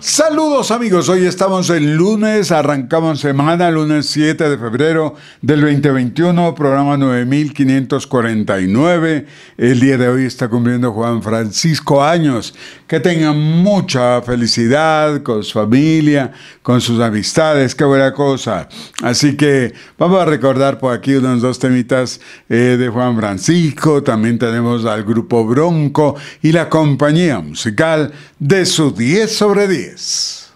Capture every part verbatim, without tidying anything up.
Saludos amigos, hoy estamos en lunes, arrancamos semana, lunes siete de febrero del veinte veintiuno, programa nueve mil quinientos cuarenta y nueve. El día de hoy está cumpliendo Juan Francisco años. Que tengan mucha felicidad con su familia, con sus amistades, qué buena cosa. Así que vamos a recordar por aquí unos dos temitas eh, de Juan Francisco. También tenemos al grupo Bronco y la compañía musical de su diez sobre diez.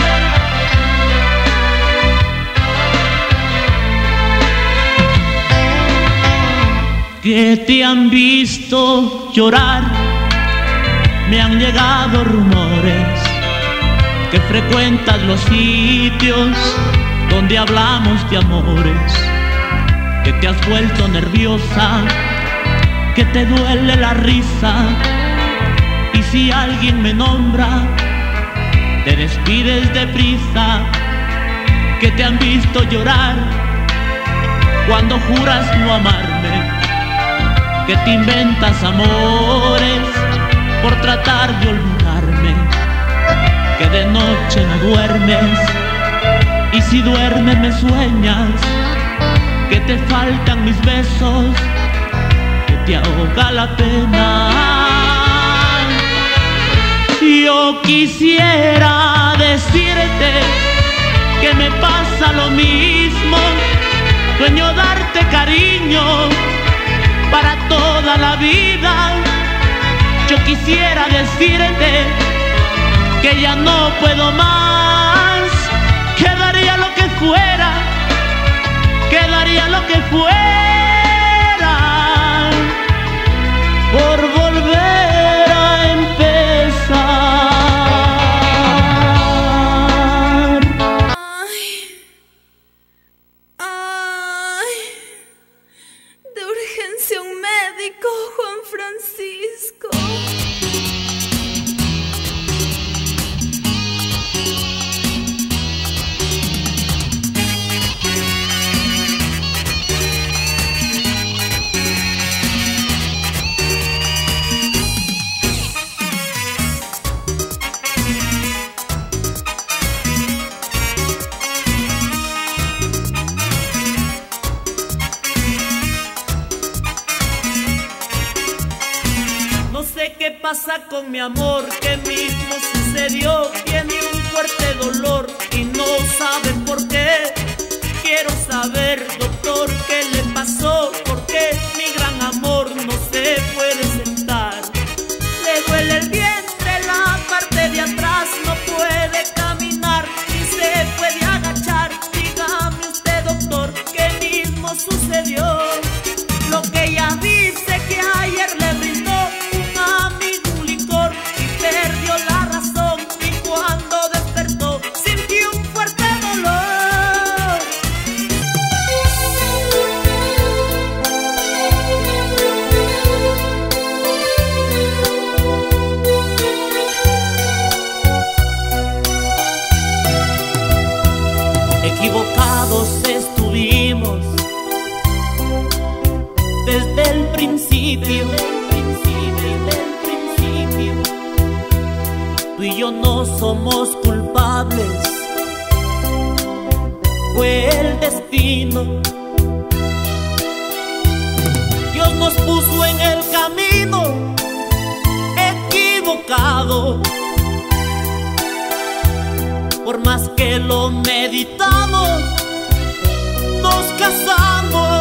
Que te han visto llorar, me han llegado rumores que frecuentas los sitios donde hablamos de amores, que te has vuelto nerviosa, que te duele la risa, y si alguien me nombra te despides deprisa, que te han visto llorar cuando juras no amarme, que te inventas amores por tratar de olvidarme, que de noche no duermes y si duermes me sueñas, que te faltan mis besos, que te ahoga la pena. Yo quisiera decirte que me pasa lo mismo, sueño darte cariño para toda la vida. Yo quisiera decirte que ya no puedo más, que daría lo que fuera, que daría lo que fuera por volver a empezar. Ay, ay, de urgencia un médico, Juan Francisco. ¿Qué pasa con mi amor? ¿Qué mismo sucedió? Tiene un fuerte dolor y no sabe por qué. Quiero saber, doctor, qué le pasó, porque mi gran amor no se puede sentar. Le duele el vientre, la parte de atrás, no puede caminar ni se puede agachar. Dígame usted, doctor, qué mismo sucedió. Lo que ella dice que ayer le brindó amigo un licor y perdió la razón, y cuando despertó sintió un fuerte dolor. Equivocados estuvimos desde el principio. Tú y yo no somos culpables, fue el destino. Dios nos puso en el camino equivocado. Por más que lo meditamos, nos casamos.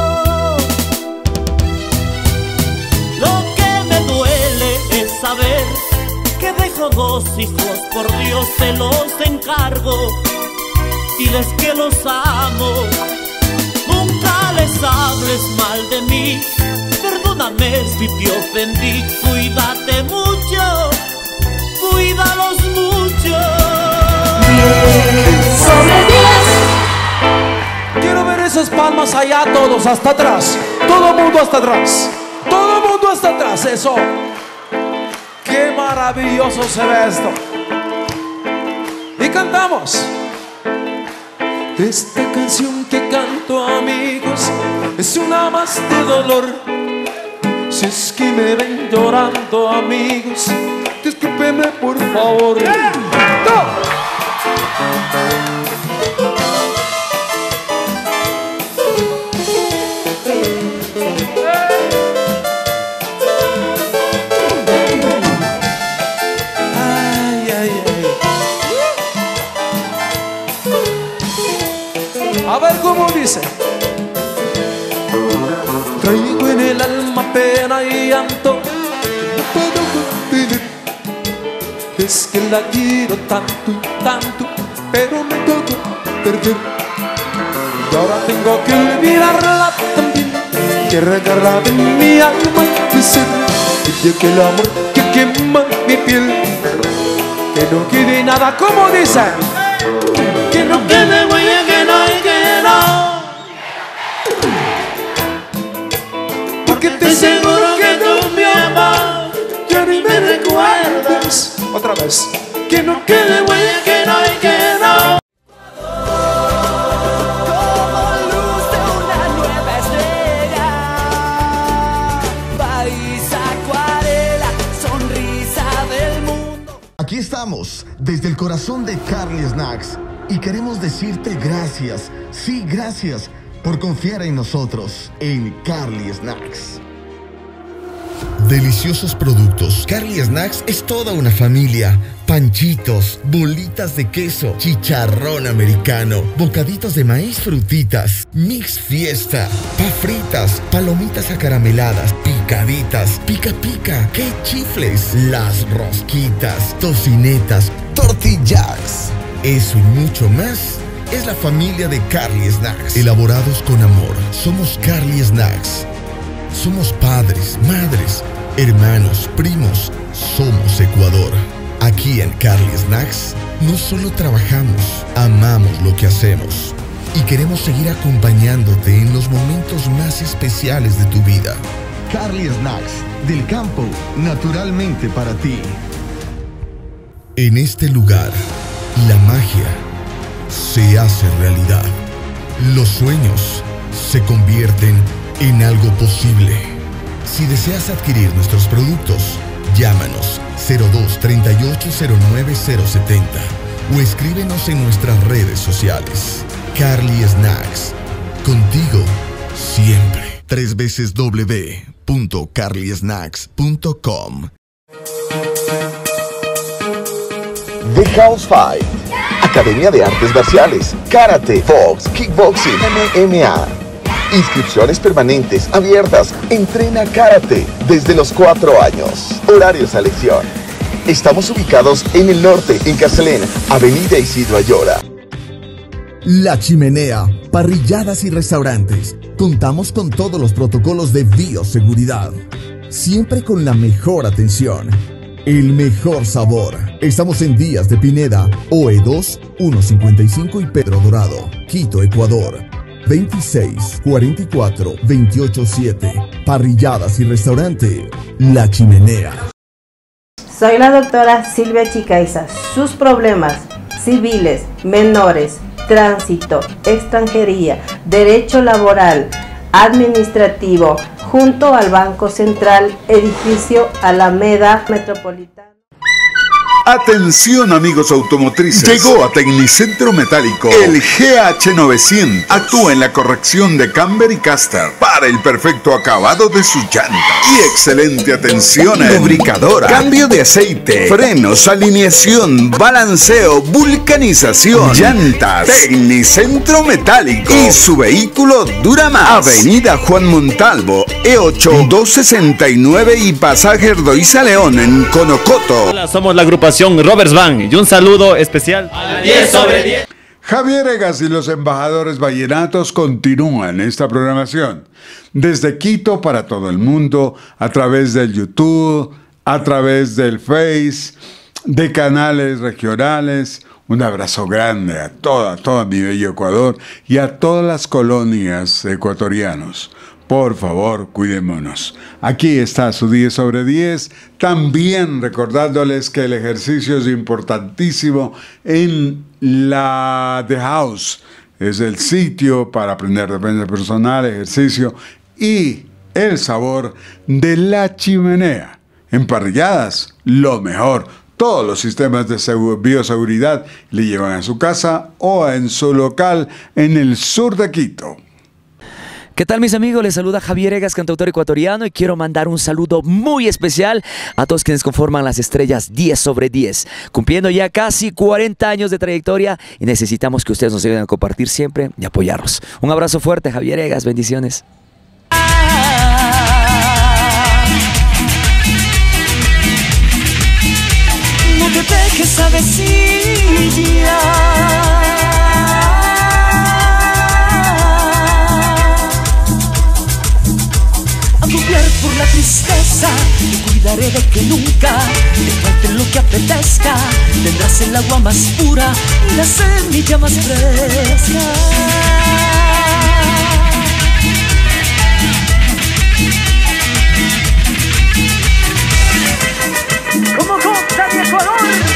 Lo que me duele es saber que dejo dos hijos, por Dios te los encargo. Diles que los amo, nunca les hables mal de mí. Perdóname si te ofendí, cuídate mucho, cuídalos mucho. diez sobre diez. Quiero ver esas palmas allá, todos hasta atrás. Todo mundo hasta atrás. Todo mundo hasta atrás, eso. Qué maravilloso se ve esto. Y cantamos. Esta canción que canto, amigos, es una más de dolor. Si es que me ven llorando, amigos, discúlpeme por favor. ¡No! A ver cómo dice. Traigo en el alma pena y llanto, no puedo contener. Es que la quiero tanto y tanto, pero me toca perder. Y ahora tengo que olvidarla también, que regarra en mi alma y ser. Y que el amor que quema mi piel, que no quede nada, como dice. Que no quede huella, que no hay que no. Porque te aseguro que tú mi amor ya ni me recuerdas. Otra vez. Que no quede huella, que no hay que no. Como luz de una nueva estrella, país acuarela, sonrisa del mundo. Aquí estamos, desde el corazón de Carly Snacks, y queremos decirte gracias, sí, gracias, por confiar en nosotros, en Carly Snacks. Deliciosos productos. Carly Snacks es toda una familia. Panchitos, bolitas de queso, chicharrón americano, bocaditos de maíz, frutitas, mix fiesta, pa fritas, palomitas acarameladas, picaditas, pica pica, que chifles, las rosquitas, tocinetas, tortillas. Eso y mucho más es la familia de Carly Snacks. Elaborados con amor, somos Carly Snacks. Somos padres, madres, hermanos, primos. Somos Ecuador. Aquí en Carly Snacks no solo trabajamos, amamos lo que hacemos y queremos seguir acompañándote en los momentos más especiales de tu vida. Carly Snacks, del campo, naturalmente para ti. En este lugar, la magia se hace realidad. Los sueños se convierten en algo posible. Si deseas adquirir nuestros productos, llámanos cero dos, treinta y ocho, cero nueve, cero setenta o escríbenos en nuestras redes sociales. Carly Snacks, contigo siempre. Tres veces w punto carly snacks punto com. The House Fight, Academia de Artes Marciales, Karate, Box, Kickboxing, M M A. Inscripciones permanentes, abiertas. Entrena Karate desde los cuatro años. Horarios a elección. Estamos ubicados en el norte, en Carcelén, Avenida Isidro Ayora. La Chimenea, parrilladas y restaurantes. Contamos con todos los protocolos de bioseguridad. Siempre con la mejor atención. El mejor sabor. Estamos en Díaz de Pineda, O E dos, ciento cincuenta y cinco y Pedro Dorado, Quito, Ecuador. veintiséis, cuarenta y cuatro, veintiocho siete. Parrilladas y restaurante La Chimenea. Soy la doctora Silvia Chicaiza. Sus problemas civiles, menores, tránsito, extranjería, derecho laboral, administrativo, junto al Banco Central, edificio Alameda Metropolitana. Atención amigos automotrices, llegó a Tecnicentro Metálico el G H novecientos. Actúa en la corrección de camber y caster para el perfecto acabado de sus llantas y excelente atención en lubricadora, cambio de aceite, frenos, alineación, balanceo, vulcanización, llantas. Tecnicentro Metálico y su vehículo dura más. Avenida Juan Montalvo, E ocho, doscientos sesenta y nueve y Pasaje Erdoiza León en Conocoto. Hola, somos la agrupación Roberts Band y un saludo especial a diez sobre diez. Javier Egas y los embajadores vallenatos continúan esta programación desde Quito para todo el mundo, a través del YouTube, a través del Face, de canales regionales. Un abrazo grande a toda, toda mi bello Ecuador y a todas las colonias ecuatorianos. Por favor, cuidémonos. Aquí está su diez sobre diez. También recordándoles que el ejercicio es importantísimo en la The House. Es el sitio para aprender defensa personal, ejercicio y el sabor de La Chimenea. Emparrilladas, lo mejor. Todos los sistemas de bioseguridad le llevan a su casa o en su local en el sur de Quito. ¿Qué tal, mis amigos? Les saluda Javier Egas, cantautor ecuatoriano, y quiero mandar un saludo muy especial a todos quienes conforman las estrellas diez sobre diez, cumpliendo ya casi cuarenta años de trayectoria, y necesitamos que ustedes nos ayuden a compartir siempre y apoyarnos. Un abrazo fuerte, Javier Egas, bendiciones. No te dejes avecillar, agobiar por la tristeza. Te cuidaré de que nunca te falte lo que apetezca. Tendrás el agua más pura y la semilla más fresca. Como gota de Ecuador.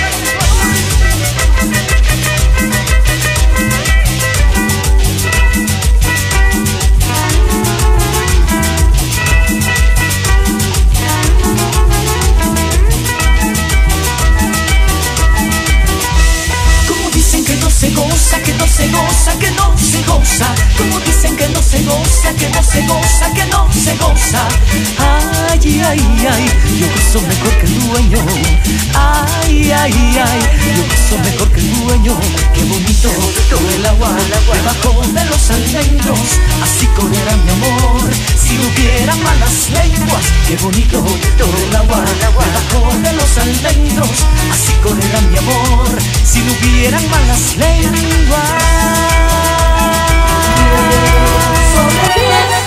Como dicen que no se goza, que no se goza, que no se goza. Como dicen que no se goza, que no se goza, que no se goza. Ay, ay, ay, yo gozo mejor que el dueño. Ay, ay, ay, yo gozo mejor que el dueño. Qué bonito todo el agua debajo de los almendros. Así correrá mi amor si hubiera malas lenguas. Qué bonito todo el agua debajo de los almendros. Así correrá mi amor si no hubieran malas lenguas. Sobre diez.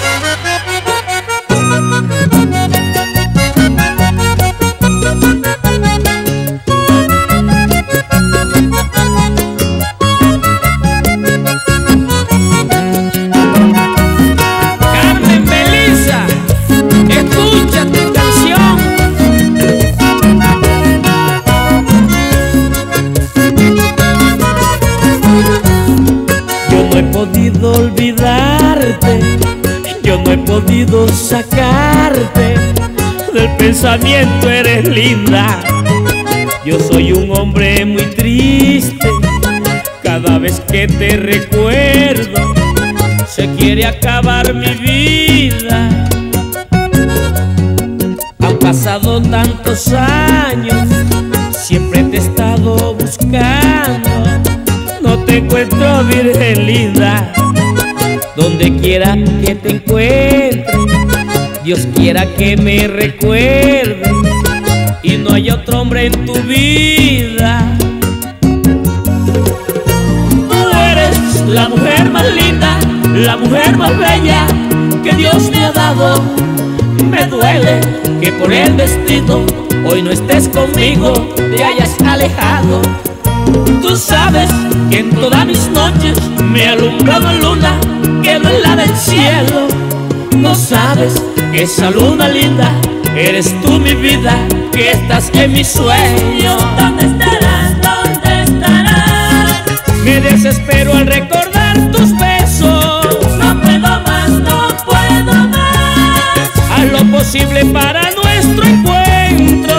Carmen Melissa, escucha tu canción. Yo no he podido olvidarte, yo no he podido sacarte del pensamiento, eres linda. Yo soy un hombre muy triste, cada vez que te recuerdo se quiere acabar mi vida. Han pasado tantos años, siempre te he estado buscando. No te encuentro, virgen linda. Donde quiera que te encuentre, Dios quiera que me recuerde y no hay otro hombre en tu vida. Tú eres la mujer más linda, la mujer más bella que Dios me ha dado. Me duele que por el destino hoy no estés conmigo, te hayas alejado. Tú sabes que en todas mis noches me alumbra una luna que no es la del cielo. No sabes que esa luna linda eres tú, mi vida, que estás en mis sueños. ¿Dónde estarás? ¿Dónde estarás? Me desespero al recordar tus besos. No puedo más, no puedo más. Haz lo posible para nuestro encuentro.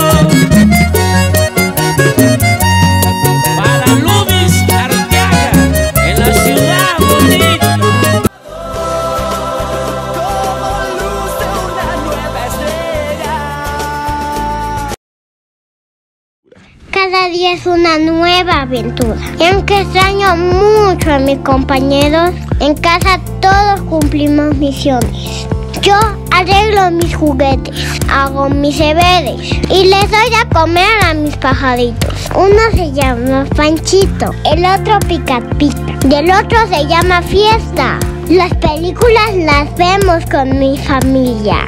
Para Luis Arteaga, en la ciudad bonita. Como luz de una nueva estrella. Cada día es una nueva aventura. Y aunque extraño mucho a mis compañeros, en casa todos cumplimos misiones. Yo arreglo mis juguetes, hago mis deberes y les doy a comer a mis pajaritos. Uno se llama Panchito, el otro Pica Pica y el otro se llama Fiesta. Las películas las vemos con mi familia.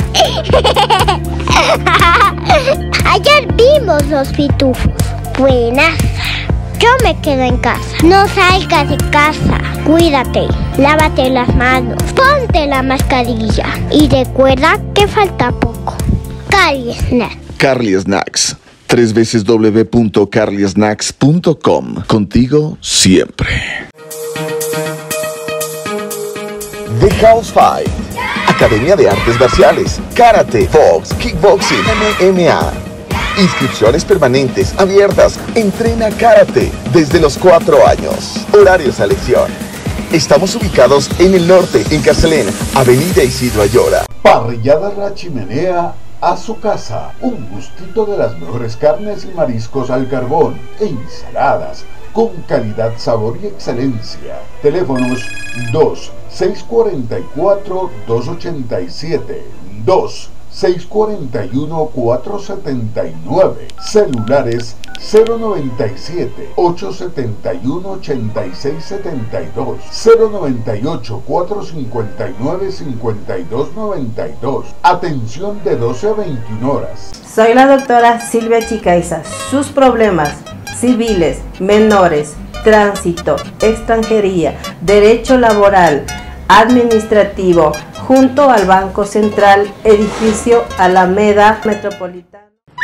Ayer vimos Los Pitufos. Buenas. Yo me quedo en casa. No salgas de casa. Cuídate. Lávate las manos. Ponte la mascarilla. Y recuerda que falta poco. Carly Snacks. Carly Snacks. tres veces doble u doble u doble u punto carly snacks punto com. Contigo siempre. The House Five. Academia de Artes Marciales, Karate, Box, Kickboxing, M M A. Inscripciones permanentes, abiertas. Entrena Karate desde los cuatro años. Horarios a elección. Estamos ubicados en el norte, en Carcelén, Avenida Isidro Ayora. Parrillada La Chimenea a su casa. Un gustito de las mejores carnes y mariscos al carbón e ensaladas con calidad, sabor y excelencia. Teléfonos dos seis cuatro cuatro, dos ocho siete, dos seis cuatro uno, cuatro siete nueve. Celulares cero noventa y siete, ochocientos setenta y uno, ochenta y seis setenta y dos, cero noventa y ocho, cuatrocientos cincuenta y nueve, cincuenta y dos noventa y dos. Atención de doce a veintiuna horas. Soy la doctora Silvia Chicaiza. Sus problemas civiles, menores, tránsito, extranjería, derecho laboral, administrativo, junto al Banco Central, edificio Alameda Metropolitana.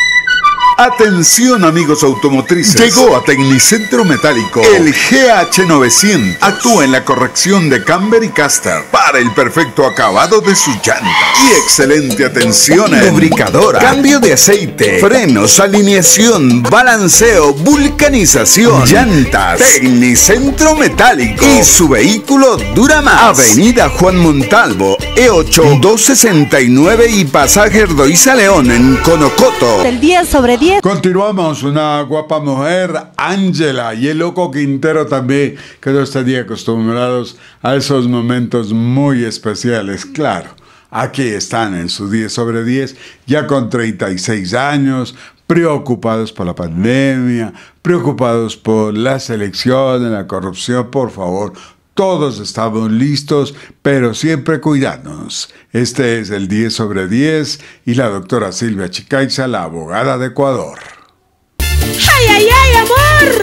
Atención amigos automotrices, llegó a Tecnicentro Metálico el G H novecientos. Actúa en la corrección de camber y caster para el perfecto acabado de sus llantas y excelente atención en lubricadora, cambio de aceite, frenos, alineación, balanceo, vulcanización, llantas. Tecnicentro Metálico y su vehículo dura más. Avenida Juan Montalvo, E ocho, doscientos sesenta y nueve y pasaje Erdoiza León en Conocoto. Del diez sobre diez. Continuamos, una guapa mujer, Ángela, y el loco Quintero también, que no estarían acostumbrados a esos momentos muy especiales. Claro, aquí están en su diez sobre diez, ya con treinta y seis años, preocupados por la pandemia, preocupados por las elecciones, la corrupción. Por favor, todos estamos listos, pero siempre cuidándonos. Este es el diez sobre diez y la doctora Silvia Chicaiza, la abogada de Ecuador. ¡Ay, ay, ay, amor!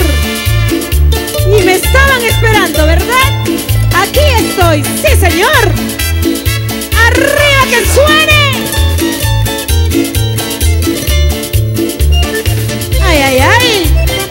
Y me estaban esperando, ¿verdad? Aquí estoy, sí, señor. ¡Arriba que suene! ¡Ay, ay, ay!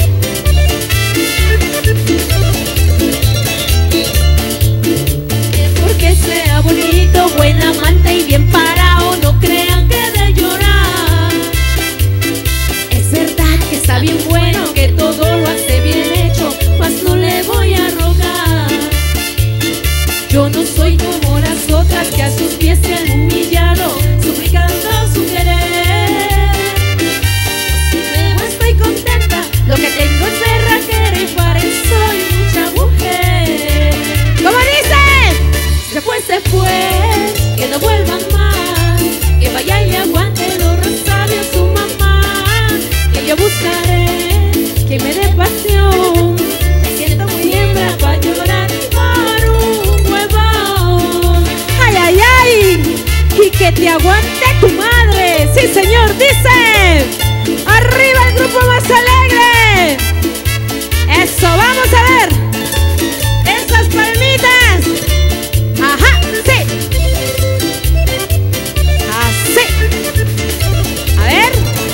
Sea bonito, buen amante y bien parado, no crean que de llorar. Es verdad que está bien bueno, que todo lo hace bien hecho, mas no le voy a rogar. Yo no soy como las otras que a sus pies se han humillado, suplicando su querer. Yo estoy contenta, lo que tengo es berraquera y para eso soy mucha mujer. ¿Cómo dice? Se fue, se fue, que no vuelva más, que vaya y le aguante los rosarios su mamá, que yo buscaré, que me dé pasión, me siento muy hembra para llorar por un huevón. Ay, ay, ay, y que te aguante tu madre, sí señor, dice, arriba el grupo más alegre, eso, vamos a ver, esas palmitas. Ajá, sí. Así. A ver.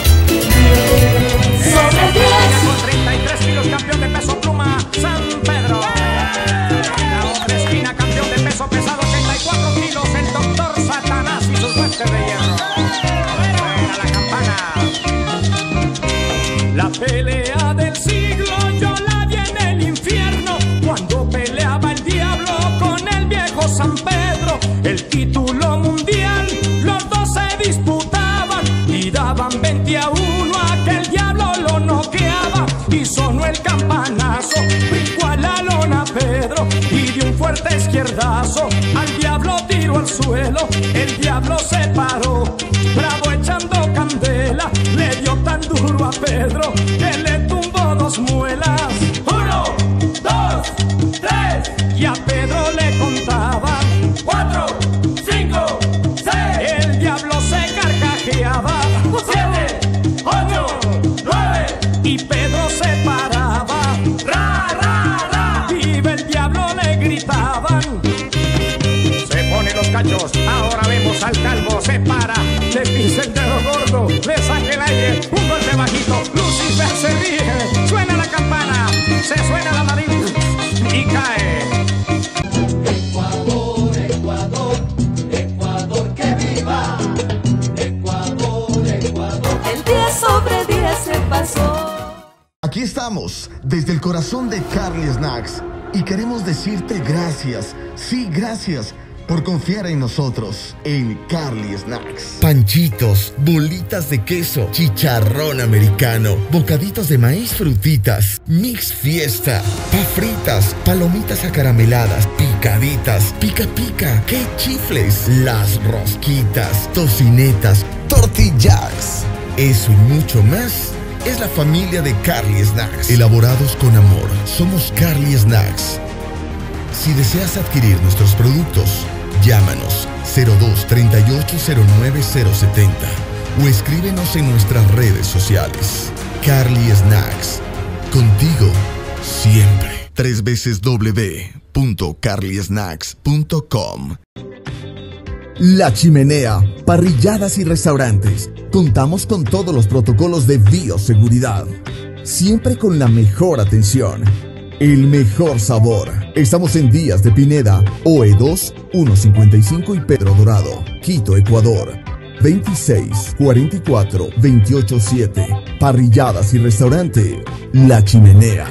Sobre diez. Con treinta y tres kilos, campeón de peso pluma, San Pedro. La otra esquina, campeón de peso pesado, ochenta y cuatro kilos, el doctor Satanás y sus guantes de hierro. Suena la campana. La pelea del siglo yo la vi en el infierno, cuando peleaba el diablo con el viejo San Pedro. El título mundial los dos se disputaban y daban veinte a uno a que el diablo lo noqueaba. Y sonó el campanazo, brincó a la lona Pedro y de un fuerte izquierdazo al diablo tiró al suelo. El diablo se paró, bravo echando candela, le dio tan duro a Pedro que le tumbó dos muelas. Uno, dos, tres, y a Pedro le contaba cuatro, cinco, seis. El diablo se carcajeaba. Siete, ocho, nueve, y Pedro se paraba. Ra, ra, ra. Vive el diablo, le gritaban. Se pone los cachos, ahora vemos al calvo, se para, le pisa el dedo gordo, le saca el aire, un golpe bajito, Lucifer Aquí estamos, desde el corazón de Carly Snacks, y queremos decirte gracias, sí, gracias, por confiar en nosotros, en Carly Snacks. Panchitos, bolitas de queso, chicharrón americano, bocaditos de maíz frutitas, mix fiesta, pa fritas, palomitas acarameladas, picaditas, pica pica, que chifles, las rosquitas, tocinetas, tortillas. Eso y mucho más es la familia de Carly Snacks. Elaborados con amor, somos Carly Snacks. Si deseas adquirir nuestros productos, llámanos cero dos, treinta y ocho, cero nueve, cero setenta o escríbenos en nuestras redes sociales. Carly Snacks, contigo siempre. Tres veces w punto carly snacks punto com. La Chimenea, parrilladas y restaurantes. Contamos con todos los protocolos de bioseguridad, siempre con la mejor atención, el mejor sabor. Estamos en Díaz de Pineda, O E dos, ciento cincuenta y cinco y Pedro Dorado, Quito, Ecuador. veintiséis, cuarenta y cuatro, veintiocho siete. Parrilladas y restaurante, La Chimenea.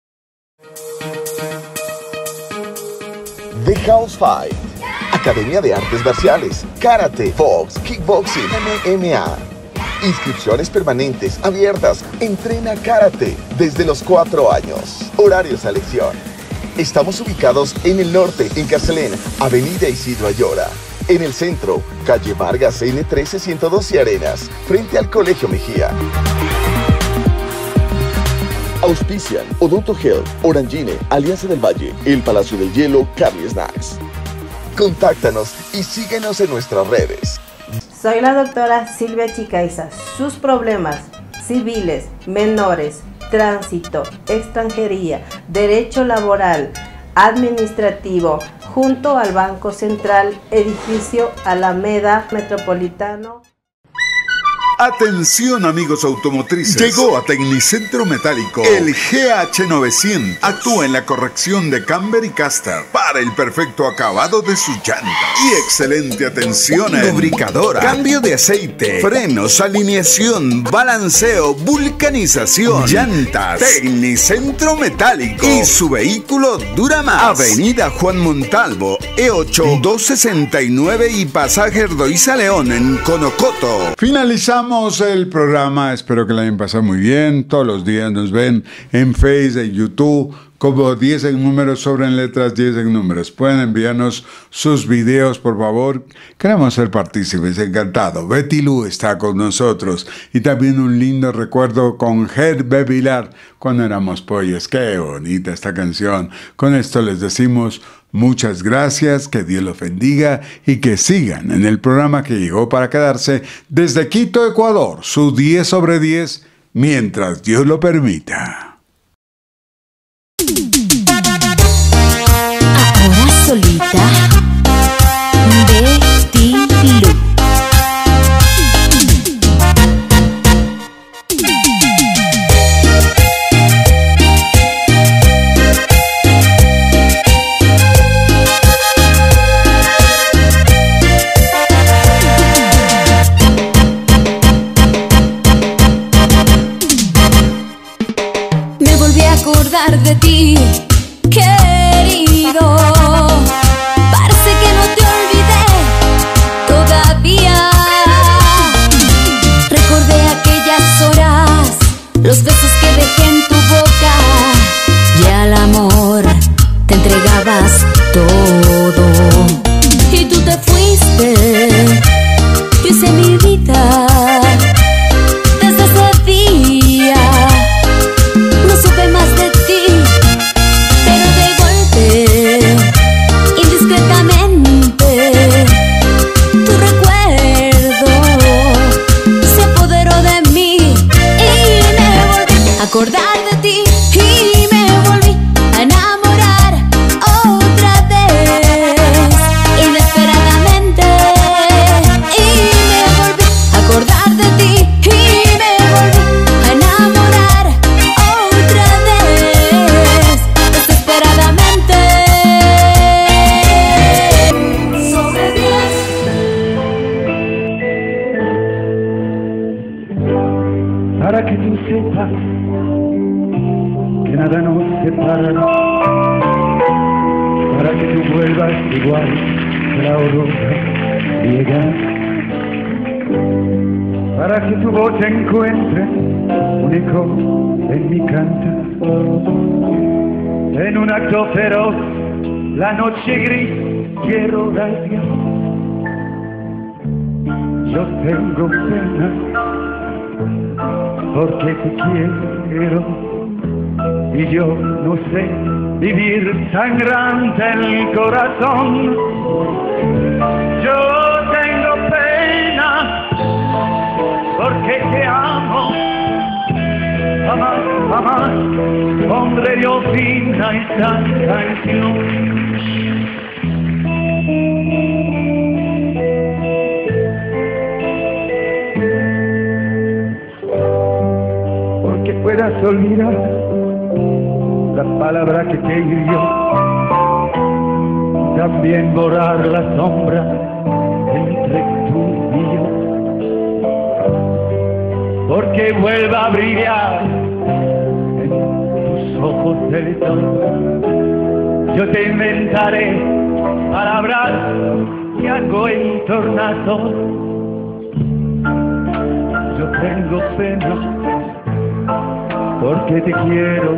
The House Fight, Academia de Artes Marciales, Karate, Box, Kickboxing, M M A. Inscripciones permanentes, abiertas. Entrena Karate desde los cuatro años. Horarios a elección. Estamos ubicados en el norte, en Carcelén, Avenida Isidro Ayora. En el centro, calle Vargas N trece ciento dos y Arenas, frente al Colegio Mejía. Auspician Odonto Health, Orangine, Alianza del Valle, El Palacio del Hielo, Carly Snacks. Contáctanos y síguenos en nuestras redes. Soy la doctora Silvia Chicaiza. Sus problemas civiles, menores, tránsito, extranjería, derecho laboral, administrativo, junto al Banco Central, edificio Alameda Metropolitano. Atención amigos automotrices, llegó a Tecnicentro Metálico el G H novecientos. Actúa en la corrección de camber y caster para el perfecto acabado de sus llantas y excelente atención en lubricadora, cambio de aceite, frenos, alineación, balanceo, vulcanización, llantas. Tecnicentro Metálico y su vehículo dura más. Avenida Juan Montalvo, E ocho, doscientos sesenta y nueve y Pasaje Erdoiza León en Conocoto. Finalizamos el programa, espero que la hayan pasado muy bien. Todos los días nos ven en Facebook, en YouTube, como diez en números, sobran letras, diez en números. Pueden enviarnos sus videos, por favor. Queremos ser partícipes, encantado. Betty Lu está con nosotros. Y también un lindo recuerdo con Hervé Vilar, cuando éramos pollos. Qué bonita esta canción. Con esto les decimos muchas gracias, que Dios los bendiga y que sigan en el programa que llegó para quedarse desde Quito, Ecuador, su diez sobre diez, mientras Dios lo permita. Ahora solita, Betty Lu. De ti, querido, parece que no te olvidé todavía. Recordé aquellas horas, los besos que dejé en tu boca, y al amor te entregabas todo. Y tú te fuiste, yo hice mi vida desde ese día. No supe más de ti, indiscretamente tu recuerdo se apoderó de mí y me volví a acordar de ti y me volví a enamorar otra vez inesperadamente y me volví a acordar de ti y me volví a enamorar otra vez desesperadamente. Para que tú sepas separan para que tú vuelvas igual que la aurora llega, para que tu voz encuentre un eco en mi canto. En un acto feroz, la noche gris quiero darte. Yo tengo pena porque te quiero y yo no sé vivir sangrante el corazón. Yo tengo pena porque te amo. Jamás, jamás pondré yo fin a esta canción. Porque puedas olvidar la palabra que te hirió, también borrar la sombra entre tú y yo. Porque vuelva a brillar en tus ojos del sol. Yo te inventaré palabras que hago en tornasol. Yo tengo pena porque te quiero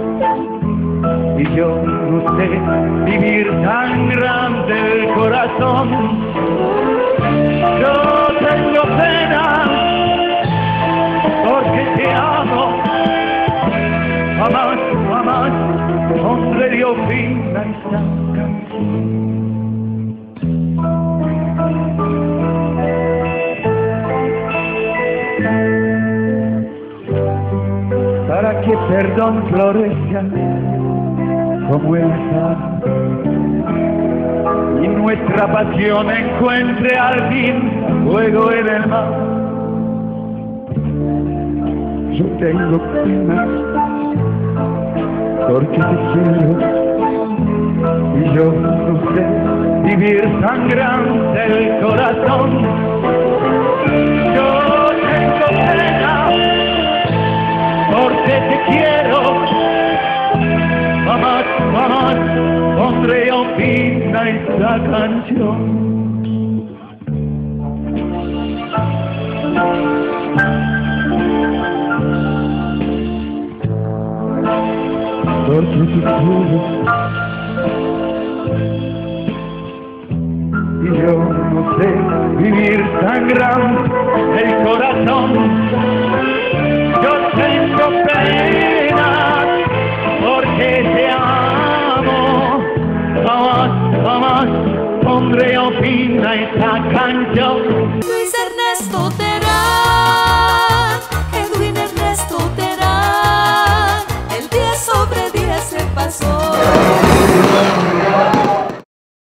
y yo no sé vivir tan grande el corazón. Yo tengo pena porque te amo. Jamás, jamás pondré yo fin a esta canción. Para que perdón florezca como el azar y nuestra pasión encuentre al fin fuego en el mar. Yo tengo pena porque te quiero y yo no sé vivir sangrante el corazón. Yo tengo pena porque te quiero. Jamás, jamás pondré yo fin a esta canción. Porque te quiero y yo no sé vivir sangrante